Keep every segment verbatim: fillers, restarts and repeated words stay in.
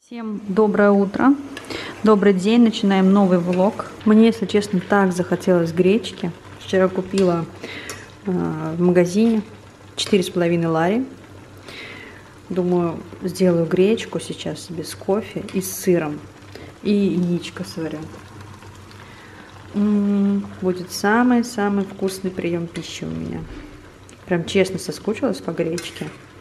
Всем доброе утро, добрый день, начинаем новый влог. Мне, если честно, так захотелось гречки. Вчера купила э, в магазине четыре с половиной лари. Думаю, сделаю гречку сейчас себе с кофе и с сыром. И яичко сварю. М-м, будет самый-самый вкусный прием пищи у меня. Прям честно соскучилась по гречке.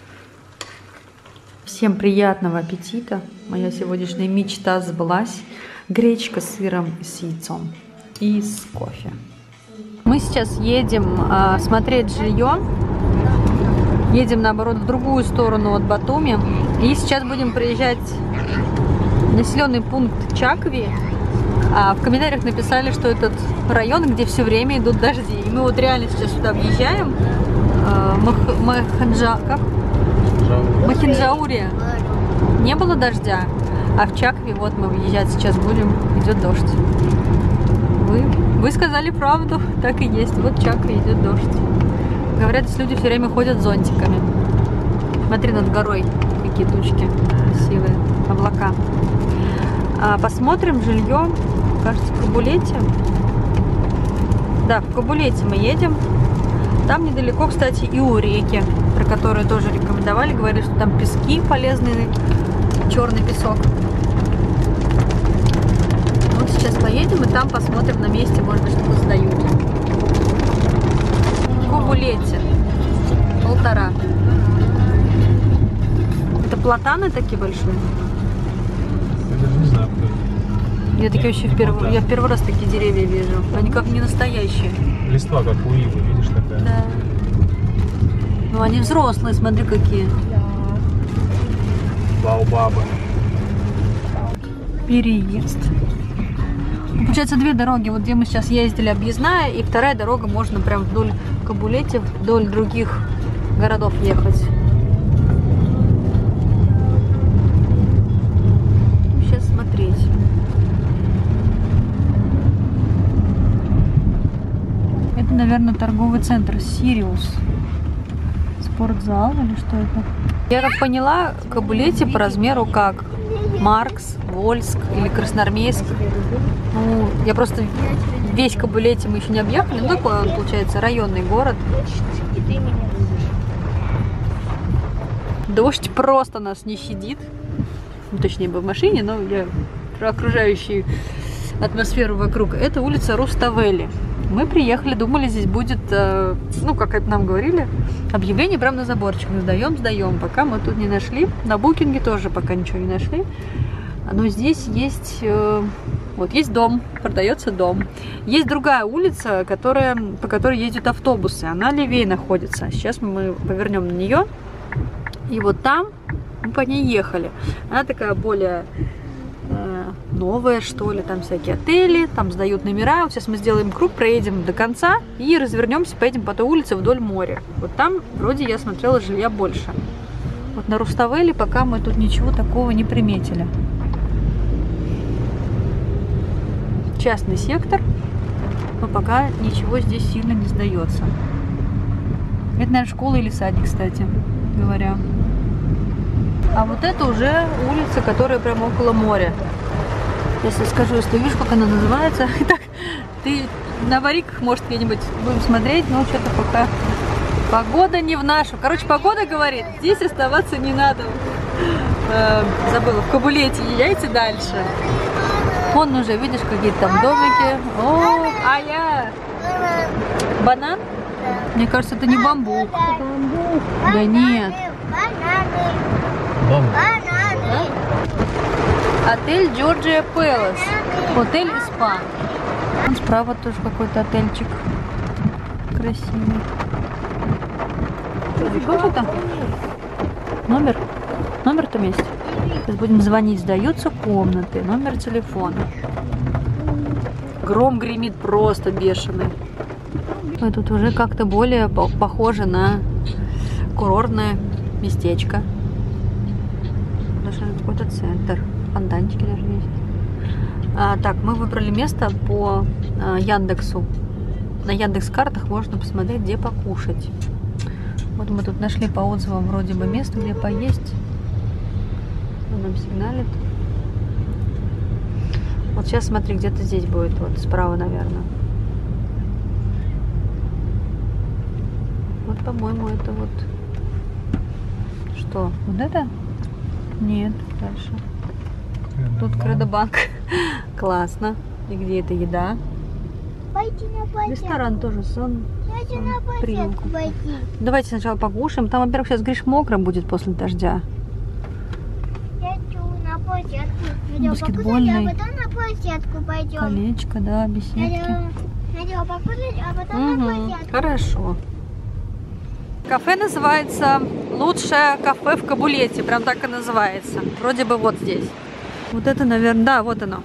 Всем приятного аппетита. Моя сегодняшняя мечта сбылась. Гречка с сыром и с яйцом. И с кофе. Мы сейчас едем а, смотреть жилье. Едем, наоборот, в другую сторону от Батуми. И сейчас будем приезжать в населенный пункт Чакви. А в комментариях написали, что этот район, где все время идут дожди. И мы вот реально сейчас сюда въезжаем. А, Мах... Маханджа... Как? В Махинджауре не было дождя, а в Чакви вот мы въезжать сейчас будем, идет дождь. Вы, вы сказали правду, так и есть. Вот в Чакви идет дождь. Говорят, что люди все время ходят с зонтиками. Смотри, над горой какие тучки красивые, облака. А, посмотрим жилье, кажется, в Кабулете. Да, в Кабулете мы едем. Там недалеко, кстати, и у реки, про которую тоже рекомендовали. Говорили, что там пески полезные, черный песок. Вот сейчас поедем и там посмотрим на месте, может быть, что-то сдают. В Кабулете. Полтора. Это платаны такие большие? Я даже не знаю. Я такие вообще в первый, я в первый раз такие деревья вижу. Они как не настоящие. Листва как у ивы, видишь, такая? Да. Ну они взрослые, смотри какие. Баобабы. Переезд. Получается, две дороги. Вот где мы сейчас ездили, объездная, и вторая дорога, можно прям вдоль Кабулете, вдоль других городов ехать. Сейчас смотреть. Это, наверное, торговый центр Сириус. Спортзал или что это? Я так поняла, в Кабулете по размеру как Маркс, Вольск или Красноармейск. Ну, я просто весь Кабулете мы еще не объехали. Ну, такой он, получается, районный город. Дождь просто нас не щадит. Ну, точнее, бы в машине, но я про окружающую атмосферу вокруг. Это улица Руставели. Мы приехали, думали, здесь будет, ну, как это нам говорили, объявление прямо на заборчик. Сдаем, сдаем. Пока мы тут не нашли. На букинге тоже пока ничего не нашли. Но здесь есть, вот есть дом, продается дом. Есть другая улица, которая, по которой ездят автобусы. Она левее находится. Сейчас мы повернем на нее. И вот там мы по ней ехали. Она такая более... новые, что ли, там всякие отели, там сдают номера. Вот сейчас мы сделаем круг, проедем до конца и развернемся, поедем по той улице вдоль моря. Вот там, вроде, я смотрела, жилья больше. Вот на Руставели пока мы тут ничего такого не приметили. Частный сектор, но пока ничего здесь сильно не сдается. Это, наверное, школа или садик, кстати говоря. А вот это уже улица, которая прямо около моря. Если скажу, если видишь, как она называется. Так, ты на вариках, может, где-нибудь будем смотреть, но что-то пока погода не в нашу. Короче, погода говорит, здесь оставаться не надо. Э, забыла, в Кабулете езжайте дальше. Вон уже, видишь, какие-то там домики. О, а я... Банан? Мне кажется, это не бамбук. Да нет. Отель Джорджия Пэлас. Отель и спа. Справа тоже какой-то отельчик. Красивый. Что там? Номер? Номер там есть. Сейчас будем звонить. Сдаются комнаты. Номер телефона. Гром гремит просто бешеный. И тут уже как-то более похоже на курортное местечко. Даже какой-то центр. Фонтанчики даже есть. А, так, мы выбрали место по а, Яндексу. На Яндекс.Картах можно посмотреть, где покушать. Вот мы тут нашли по отзывам вроде бы место, где поесть. Он нам сигналит. Вот сейчас смотри, где-то здесь будет, вот справа, наверное. Вот, по-моему, это вот... Что? Вот это? Нет, дальше. Тут Кредобанк. Классно. И где это еда? Пойти на площадку. Ресторан тоже, сон. Пойти на площадку пойти. Давайте сначала покушаем. Там, во-первых, сейчас, говоришь, мокро будет после дождя. Я хочу на площадку. Хотела Баскетбольный. покушать, а потом на площадку пойдем. Колечко, да, беседки. Хотела, хотела покушать, а потом на Угу. площадку. Хорошо. Кафе называется «Лучшее кафе в Кабулете». Прям так и называется. Вроде бы вот здесь. Вот это, наверное, да, вот оно.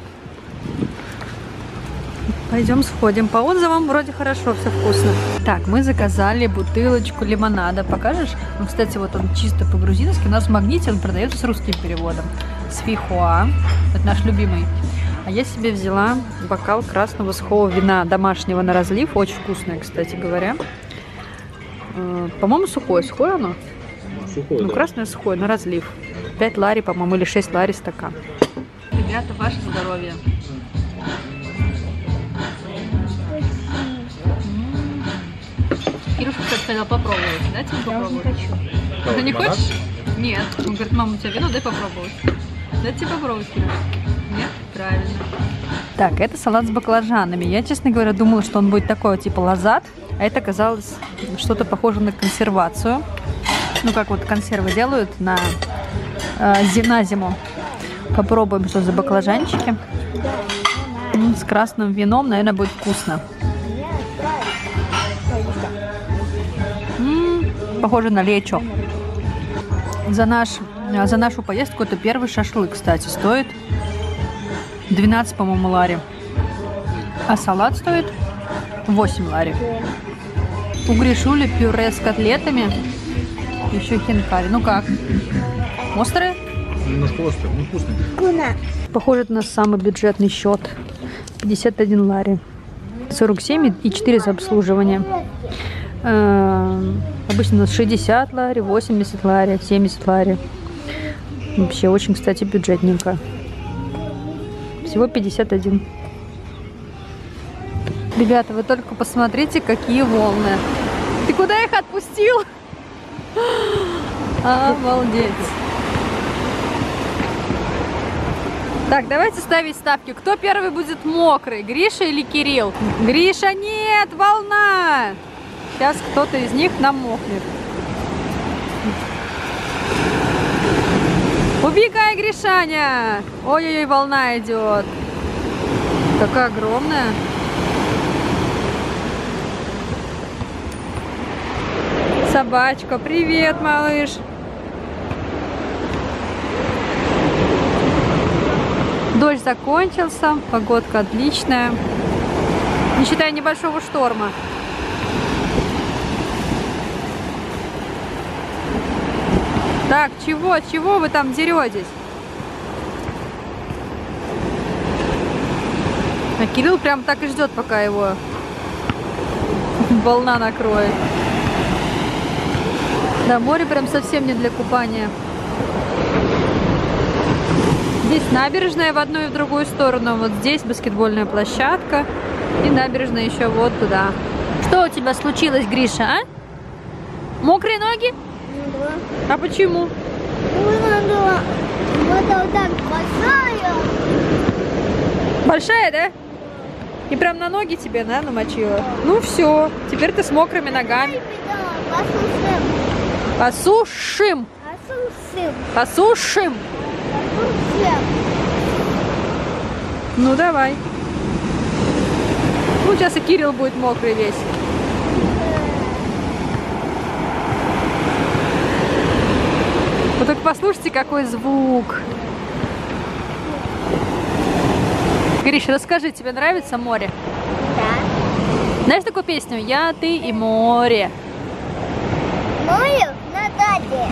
Пойдем сходим. По отзывам вроде хорошо, все вкусно. Так, мы заказали бутылочку лимонада. Покажешь? Ну, кстати, вот он чисто по-грузински. У нас в Магните он продается с русским переводом. С фихуа. Это наш любимый. А я себе взяла бокал красного сухого вина домашнего на разлив. Очень вкусное, кстати говоря. По-моему, сухое. Сухое оно? Сухое, Ну, да. красное сухое, на разлив. пять лари, по-моему, или шесть лари стакан. Ребята, ваше здоровье. Кирюшка, кстати, хотела попробовать. Дайте ему попробовать. Кого, Ты не лимонад? хочешь? Нет. Он говорит, мама, у тебя вино, дай попробовать. Дайте тебе попробовать, Кирюшка. Нет? Правильно. Так, это салат с баклажанами. Я, честно говоря, думала, что он будет такой, типа лазат. А это оказалось что-то похоже на консервацию. Ну, как вот консервы делают на, э, на зиму. Попробуем, что за баклажанчики. М, с красным вином, наверное, будет вкусно. М, похоже на лечо. За, наш, за нашу поездку это первый шашлык, кстати, стоит двенадцать, по-моему, лари. А салат стоит восемь лари. У Гришули пюре с котлетами. Еще хинкали. Ну как? Острые? Немножко острый, ну вкусный. Куна. Похоже на самый бюджетный счет. пятьдесят один лари. сорок семь и четыре за обслуживание. Э-э- обычно у нас шестьдесят лари, восемьдесят лари, семьдесят лари. Вообще очень, кстати, бюджетненько. Всего пятьдесят один. Ребята, вы только посмотрите, какие волны. Ты куда их отпустил? Обалдеть. Так, давайте ставить ставки. Кто первый будет мокрый, Гриша или Кирилл? Гриша, нет, волна! Сейчас кто-то из них намокнет. Убегай, Гришаня! Ой-ой-ой, волна идет. Какая огромная. Собачка, привет, малыш. Дождь закончился, погодка отличная. Не считая небольшого шторма. Так, чего, чего вы там деретесь? А Кирилл прям так и ждет, пока его волна накроет. Да, море прям совсем не для купания. Здесь набережная в одну и в другую сторону. Вот здесь баскетбольная площадка. И набережная еще вот туда. Что у тебя случилось, Гриша, а? Мокрые ноги? Ну да. А почему? Ну, надо. Вода вот так большая. Большая, да? И прям на ноги тебе, да, намочила? Ну все, теперь ты с мокрыми ногами. Послушаем. Посушим. Послушаем. Посушим. Послушаем. Ну давай. Ну сейчас и Кирилл будет мокрый весь. Вот только послушайте, какой звук. Гриш, расскажи, тебе нравится море? Да. Знаешь такую песню? Я, ты и море. Море на дате.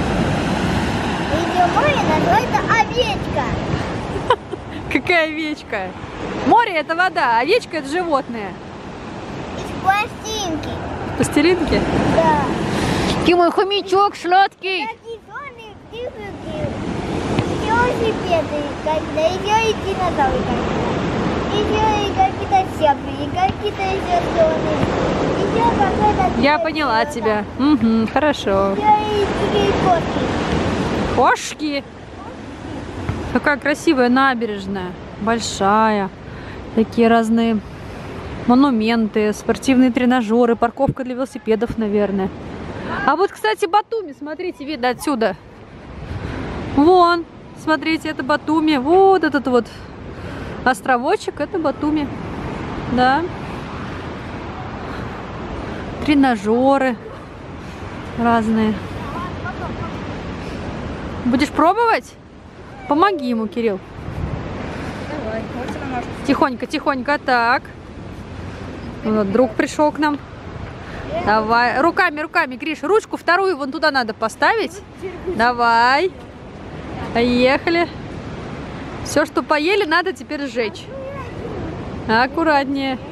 Ее море называется овечка. Какая овечка? Море это вода, а овечка это животное. Из пластинки. Пластилинки? Да. Ты мой хомячок сладкий. Такие зоны, птицы. велосипеды, когда еще и динозавры, когда еще и какие-то зебры, и какие-то еще слоны, еще какой-то... Я поняла тебя. Угу, хорошо. Еще и такие кошки. Кошки. Какая красивая набережная. Большая. Такие разные монументы, спортивные тренажеры, парковка для велосипедов, наверное. А вот, кстати, Батуми, смотрите, видно отсюда. Вон, смотрите, это Батуми. Вот этот вот островочек, это Батуми. Да. Тренажеры разные. Будешь пробовать? Помоги ему, Кирилл. Давай, можете на ножку. Тихонько, тихонько, так. Вот, друг пришел к нам. Давай, руками, руками, Гриш, ручку вторую вон туда надо поставить. Давай. Поехали. Все, что поели, надо теперь сжечь. Аккуратнее.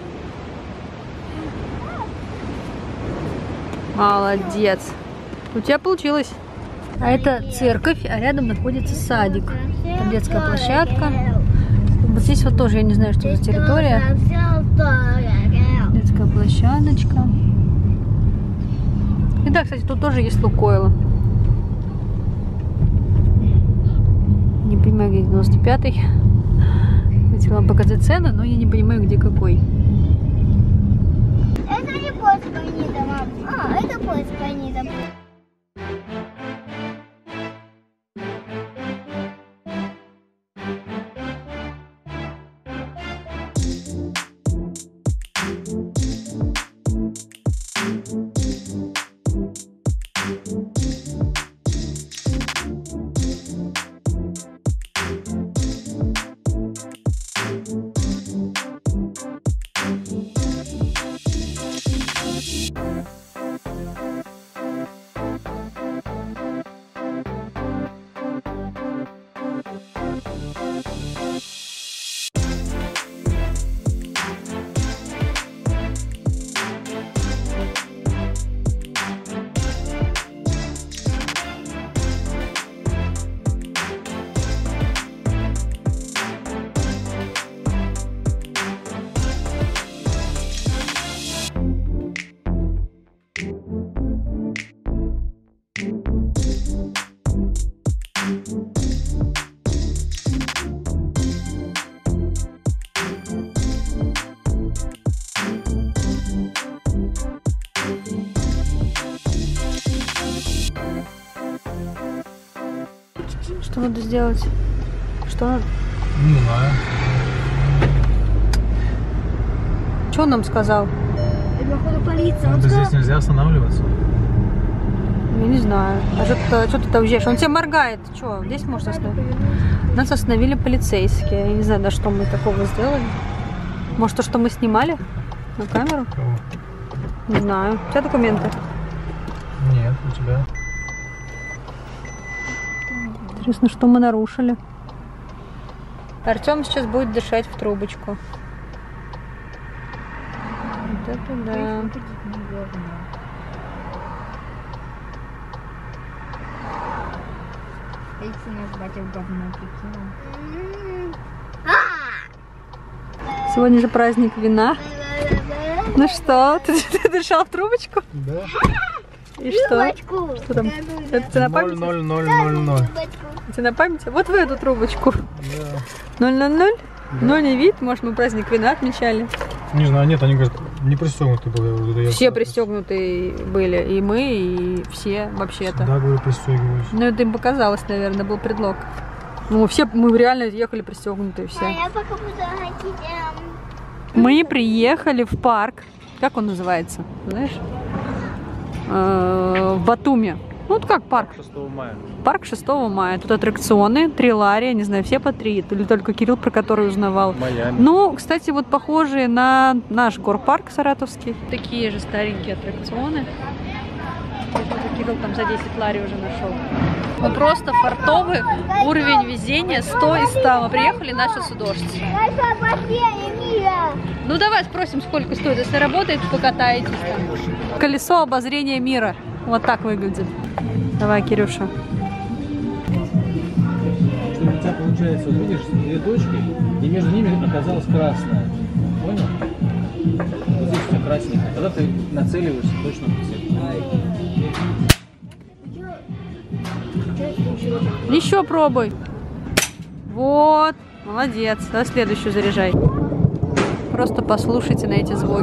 Молодец. У тебя получилось. А это церковь, а рядом находится садик. Там детская площадка. Вот здесь вот тоже, я не знаю, что за территория. Детская площадочка. И да, кстати, тут тоже есть Лукойл. Не понимаю, где девяносто пятый. Хотела вам показать цены, но я не понимаю, где какой. Это не поезд Панита, мам. А, это поезд Панита. Что надо сделать? Что надо? Не знаю. Что он нам сказал? Это, походу, полиция. Вот здесь нельзя останавливаться. Я не знаю. А что ты, что ты там уезжаешь? Он тебе моргает. Что, здесь можно остановить? Нас остановили полицейские. Я не знаю, да что мы такого сделали. Может, то, что мы снимали на камеру? Кого? Не знаю. У тебя документы? Нет, у тебя. Интересно, что мы нарушили. Артем сейчас будет дышать в трубочку. Вот это да. Если нас батя в говно прикинул. Сегодня же праздник вина. Ну что, ты, ты дышал в трубочку? Да. И что? Трубочку. Что там? Это ты на ноль памяти? ноль ноль ноль ноль. Ты на памяти? Вот в эту трубочку. Да. ноль ноль ноль? Ну не вид, может мы праздник вина отмечали. Не знаю, нет, они говорят, не пристегнуты были. Все пристегнутые были, и мы, и все вообще-то. Да, говорю, пристегиваюсь. Ну это им показалось, наверное, был предлог. Ну все, мы реально ехали пристегнутые все. А я пока буду ходить. Мы приехали в парк. Как он называется? Знаешь? Э, В Батуми. Ну, вот как парк. шестого мая. Парк шестого мая. Тут аттракционы, три лария, не знаю, все по три. Или только Кирилл, про который узнавал. Майами. Ну, кстати, вот похожие на наш горпарк саратовский. Такие же старенькие аттракционы. Кирилл там за десять лари уже нашел. Мы просто фартовый, уровень везения сто из ста. Мы приехали, начался дождь. Наша бассейн мира. Ну давай спросим, сколько стоит. Если работает, покатаетесь там. Колесо обозрения мира. Вот так выглядит. Давай, Кирюша. получается, вот видишь, две точки, и между ними оказалась красная. Понял? Вот здесь у тебя красненькая. Тогда ты нацеливаешься точно в цель. Еще пробуй. Вот. Молодец. Давай следующую заряжай. Просто послушайте на эти звуки.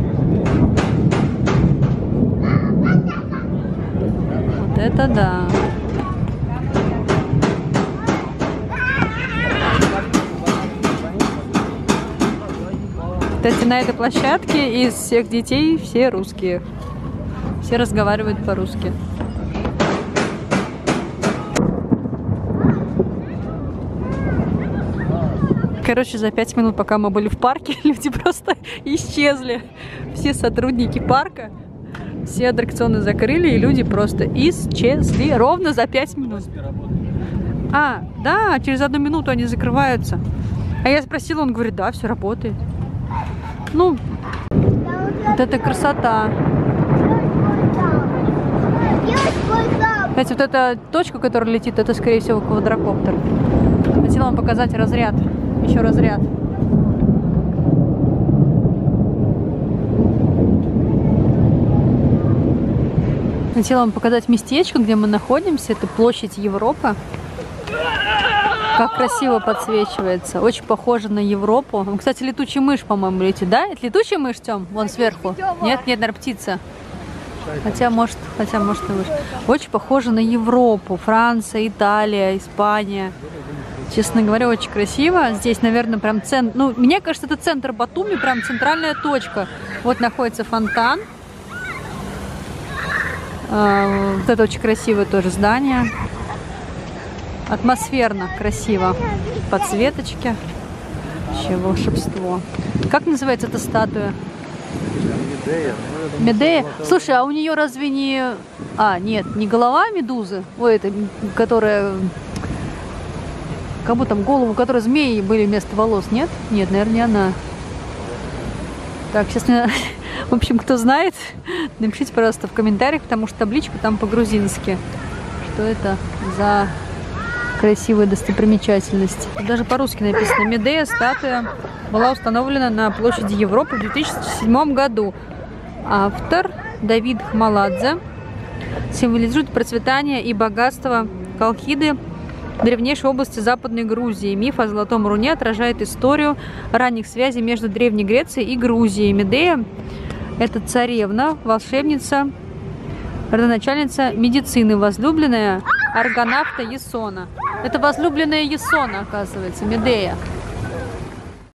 Вот это да. Кстати, на этой площадке из всех детей все русские. Все разговаривают по-русски. Короче, за пять минут, пока мы были в парке, люди просто исчезли. Все сотрудники парка, все аттракционы закрыли, и люди просто исчезли ровно за пять минут. А, да, через одну минуту они закрываются. А я спросила, он говорит, да, все работает. Ну, вот это красота. Кстати, вот эта точка, которая летит, это, скорее всего, квадрокоптер. Хотела вам показать разряд. Еще разряд. Хотела вам показать местечко, где мы находимся. Это площадь Европы. Как красиво подсвечивается. Очень похоже на Европу. Кстати, летучая мышь, по-моему, летит, да? Это летучая мышь, Тём? Вон сверху. Нет, нет, наверное, птица. Хотя, может, хотя, может, и выше. Очень похоже на Европу. Франция, Италия, Испания. Честно говоря, очень красиво. Здесь, наверное, прям центр. Ну, мне кажется, это центр Батуми, прям центральная точка. Вот находится фонтан. А, вот это очень красивое тоже здание. Атмосферно, красиво. Подсветочки. Вообще волшебство. Как называется эта статуя? Медея. Медея. Слушай, а у нее разве не... А, нет, не голова медузы? Ой, это, которая... Как будто там голову, у которой змеи были вместо волос, нет? Нет, наверное, не она. Так, сейчас мне... В общем, кто знает, напишите, пожалуйста, в комментариях, потому что табличка там по-грузински. Что это за красивая достопримечательность? Даже по-русски написано. Медея, статуя, была установлена на площади Европы в две тысячи седьмом году. Автор Давид Хмаладзе. Символизирует процветание и богатство Колхиды, древнейшей области Западной Грузии. Миф о Золотом Руне отражает историю ранних связей между Древней Грецией и Грузией. Медея – это царевна, волшебница, родоначальница медицины, возлюбленная аргонавта Ясона. Это возлюбленная Ясона, оказывается, Медея.